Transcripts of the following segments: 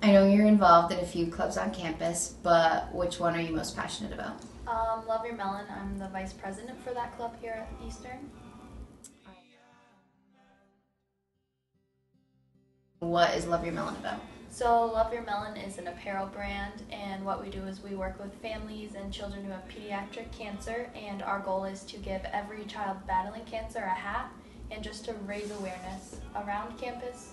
I know you're involved in a few clubs on campus, but which one are you most passionate about? Love Your Melon. I'm the vice president for that club here at Eastern. What is Love Your Melon about? So Love Your Melon is an apparel brand, and what we do is we work with families and children who have pediatric cancer, and our goal is to give every child battling cancer a hat and just to raise awareness around campus.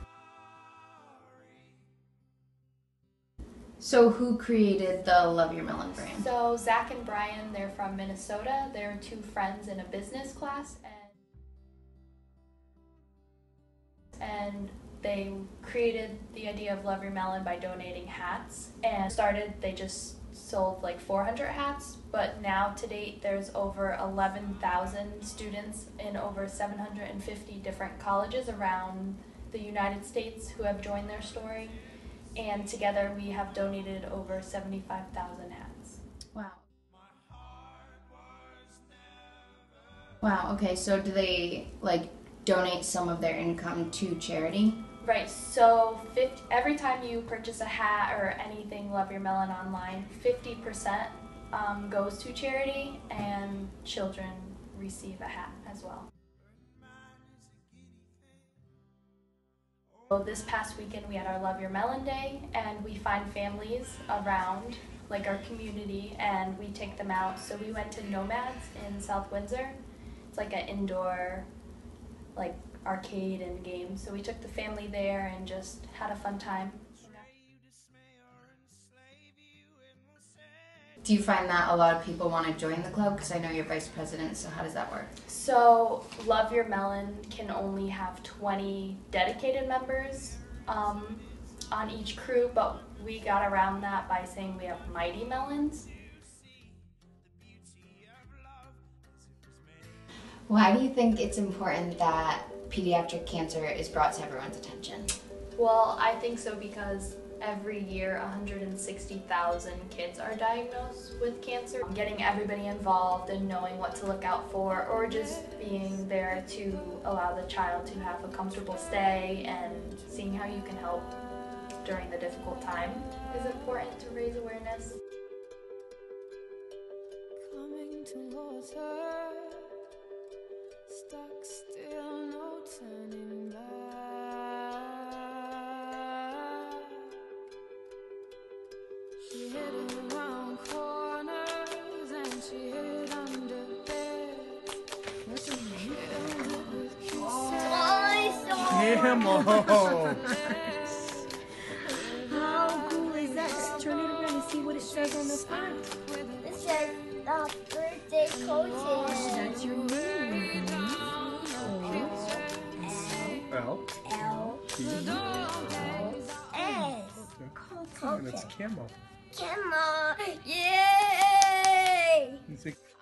So who created the Love Your Melon brand? So Zach and Brian, they're from Minnesota. They're two friends in a business class, and they created the idea of Love Your Melon by donating hats, and they just sold like 400 hats, but now to date there's over 11,000 students in over 750 different colleges around the United States who have joined their story, and together we have donated over 75,000 hats. Wow. Wow, okay, so do they donate some of their income to charity? Right, so every time you purchase a hat or anything Love Your Melon online, 50% goes to charity, and children receive a hat as well. So this past weekend we had our Love Your Melon Day, and we find families around our community and we take them out. So we went to Nomads in South Windsor. It's like an indoor arcade and games. So we took the family there and just had a fun time. Do you find that a lot of people want to join the club? Because I know you're vice president, so how does that work? So Love Your Melon can only have 20 dedicated members on each crew, but we got around that by saying we have Mighty Melons. Why do you think it's important that pediatric cancer is brought to everyone's attention? Well, I think so because every year 160,000 kids are diagnosed with cancer. Getting everybody involved and knowing what to look out for, or just being there to allow the child to have a comfortable stay and seeing how you can help during the difficult time is important to raise awareness. Coming towards her, stuck still, no turning back. She hid around corners and she hid under beds. What's her name? How cool is that? Just turn it around and see what it says on the front. It says birthday coaches. That's your name. L. T. S. And it's Camo. Camo. Yay! It's